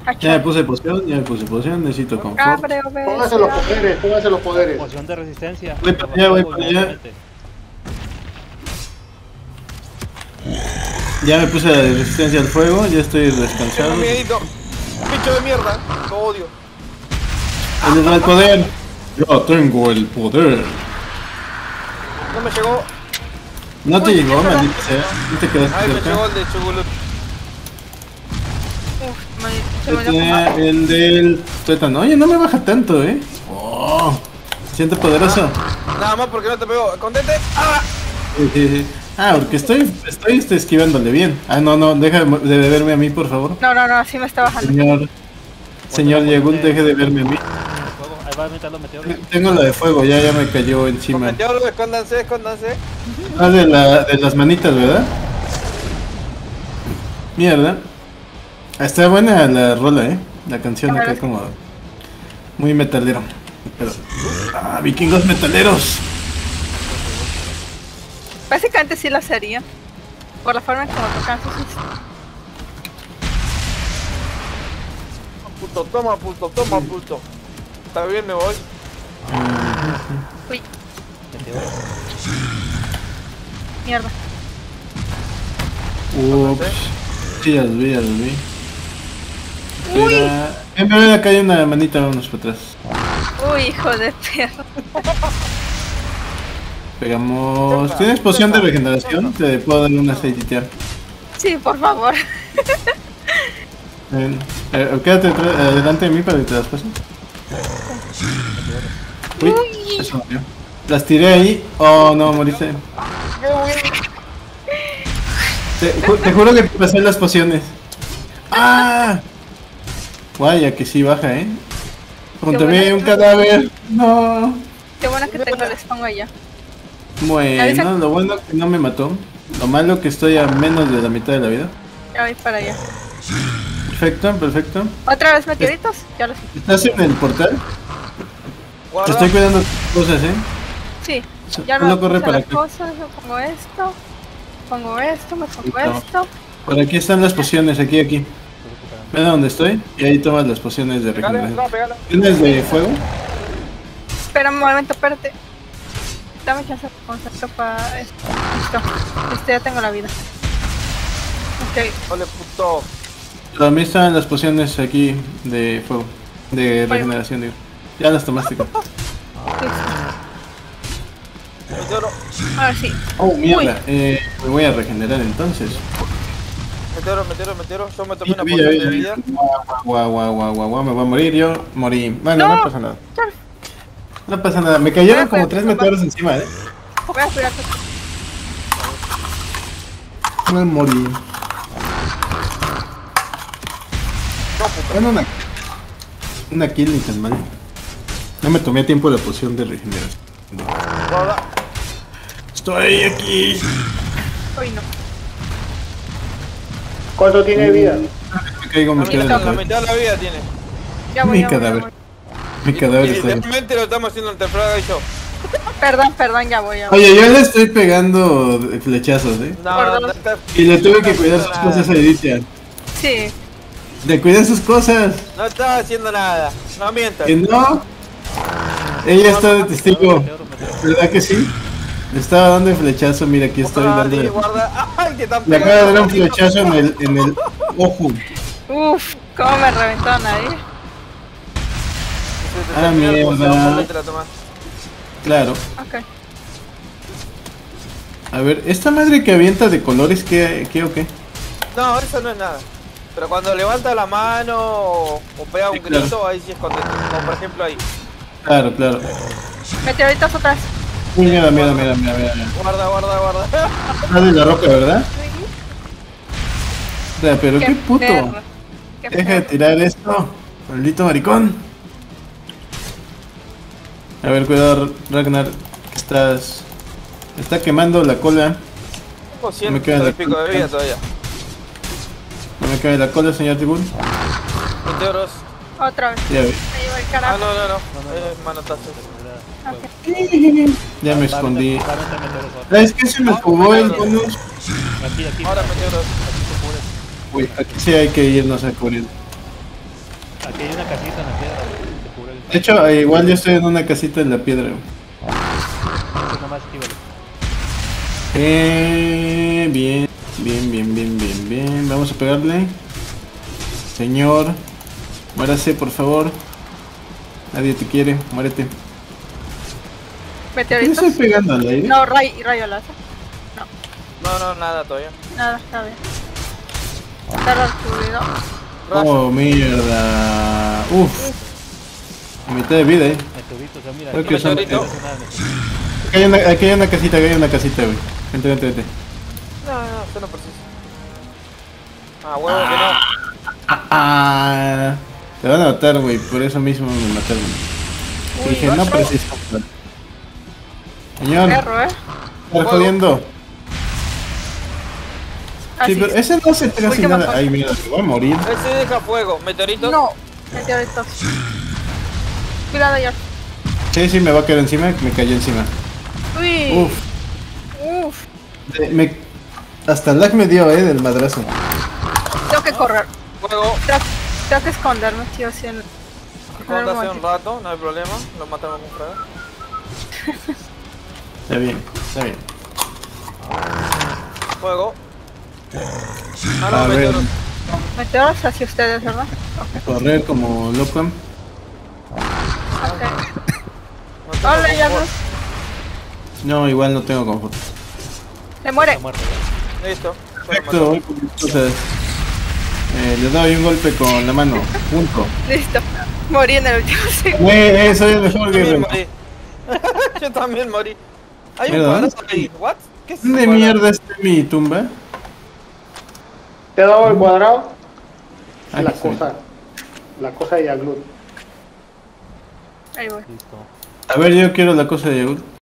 Ya me puse poción, necesito confort. Póngase los poderes. Poción de resistencia. Voy para allá, voy para allá. Ya me puse la resistencia al fuego, ya estoy descansado. Tengo miedito. Bicho de mierda. Lo odio. ¿Dónde va el poder? Yo tengo el poder. No me llegó. No te llegó, maldita sea. No te quedaste Ay, me cerca. llegó el de Chugulut. Yo tenía el del tuétano. Oye, no me baja tanto, Oh, siento poderoso. Nada más porque no te pegó. Contente. ¡Ah! Sí. Ah, porque estoy esquivándole bien. Ah, no, deja de verme a mí, por favor. No, sí me está bajando. Señor Yegun, deje de verme a mí. Ahí va a meter los meteoros. Tengo la de fuego, ya me cayó encima. Meteoros, escóndanse. Ah, de las manitas, ¿verdad? Mierda. Está buena la rola, la canción acá como muy metalero. Pero, vikingos metaleros. Básicamente sí la haría. Por la forma en como tocan sus... Toma, puto. Está bien, me voy. Uy. Mierda. Ups. Sí, ya los vi. Uy. Ven, acá hay una manita, vámonos para atrás. Uy, hijo de perro. Pegamos. ¿Tienes poción de regeneración? Te puedo dar una aceititear. Sí, por favor. Ven, quédate delante de mí para que te las pases. Uy, eso murió. Las tiré ahí. Oh, no, moriste. Te juro que te pasé las pociones. ¡Ah! Vaya que sí baja, Junto a mí hay un cadáver. No. Qué bueno que tengo el spawn allá. Bueno, lo bueno que no me mató. Lo malo que estoy a menos de la mitad de la vida. Ya voy para allá. Perfecto. ¿Otra vez meteoritos? Ya los... ¿Estás en el portal? Guarda. Estoy cuidando tus cosas, Sí, ya no no corre puse para las acá. cosas, yo pongo esto, me pongo esto. Por aquí están las pociones, aquí. Ven a donde estoy y ahí tomas las pociones de regeneración. Pégale. ¿Tienes de fuego? Espera un momento, espérate. Dame chance de concentrar para esto. Listo, ya tengo la vida. Ok. Ole, puto. También están las pociones aquí de fuego, de regeneración, digo. Ya las tomaste. Meteoro. Ahora sí. Oh, mierda. Me voy a regenerar entonces. Meteoro. Yo me tomé una Vida. poción de vida. Guau, me voy a morir, yo morí. Bueno, no pasa nada. Char. No pasa nada, me cayeron como 3 meteoros encima, Voy a cuidarte. Me morí. Bueno, una kill ni tan mal. No me tomé a tiempo la poción de regeneración. Guarda. Estoy aquí. Uy, no. ¿Cuánto tiene de vida? Me caigo, me quedo en La la mitad de la vida tiene. Ya voy, Mi ya voy, ya cadáver. voy. Mi cadáver Y está ahí. literalmente lo estamos haciendo entre Fraga y yo. Perdón, ya voy. Oye, yo le estoy pegando flechazos, No, Y le tuve que cuidar sus cosas a Edicia. Sí. Le cuidé sus cosas. no estaba haciendo nada. No mientas. Que no. Ella está de testigo. ¿Verdad que sí? Le estaba dando el flechazo, mira, aquí estoy dándole. Guarda. Ay, que están Le acabo de dar un flechazo en el ojo. Uf, cómo me reventó nadie. Ah, mierda. Claro. Ok. A ver, esta madre que avienta de colores, ¿qué o qué? No, eso no es nada. Pero cuando levanta la mano o pega un claro. grito, ahí sí es contento. Como por ejemplo ahí. Claro. Meteoritos atrás. Uy, mira. Guarda. Ah, de la roca, ¿verdad? O sea, pero qué puto. perro. Qué Deja de perro. tirar esto, maldito maricón. A ver, cuidado, Ragnar. Estás. Me está quemando la cola. Tengo 100 Me queda y la pico de vida todavía. No me cae la cola, señor Tibún. Meteoros. Otra vez. Ya vi. Me llevo el Ah, carajo. no. Es manotazo. Ok. Ya me escondí. Va a meter meteoros. ¿Sabes qué? Se me jugó el bonus. Aquí. Ahora meteoros. Uy, aquí sí hay que irnos a cubrir. Aquí hay una casita en la piedra. Que cubre el... De hecho, igual yo estoy en una casita en la piedra. Entonces nada más esquívalo. Bien. Bien. Vamos a pegarle. Señor. Muérase, por favor. Nadie te quiere. Muérete. ¿Qué Meteoritos. estoy pegando al aire? No, rayo láser. No, nada todavía. Nada, está bien. Está resubido. Oh, mierda. Uf. A mitad de vida, Meteoritos, o sea, mira. Creo aquí que son- meteorito. Aquí hay una casita, güey. Vente. No, eso no precisa. Ah, huevo que no. Te van a matar, güey. Por eso mismo me mataron. Uy, Dije, no otro. preciso. Señor, Perro, estás jodiendo. Sí, Así pero ese no se pega sin Última nada. cosa. Ay, mira, me voy a morir. Ese deja fuego. Meteoritos. No, meteoritos. Cuidado, George. Sí, me va a caer encima. Me cayó encima. Uy. Uf. Hasta lag me dio, del madrazo. Tengo que correr. Fuego. Tengo que esconderme, tío, así en... Escóndase un rato, no hay problema. Lo matamos con fuego. Está bien. Fuego. Ah, A no, ver, meteoros. Meteoros hacia ustedes, ¿verdad? correr como loco. Ok. No tengo Hola, ya confort. No, igual no tengo confort. Se muere. Está muerto. Listo. Perfecto, voy por mis cosas. Le doy un golpe con la mano. Punto. Listo. Morí en el último segundo. Soy el mejor Yo también guerrero. morí. Yo también morí. Hay un Mira, cuadrado ¿dónde ahí. ¿What? ¿Qué es ese ¿Dónde cuadrado? mierda está mi tumba? ¿Te he dado el cuadrado? Aquí La está. cosa. La cosa de Yaglut. Ahí voy. Listo. A ver, yo quiero la cosa de Yagut.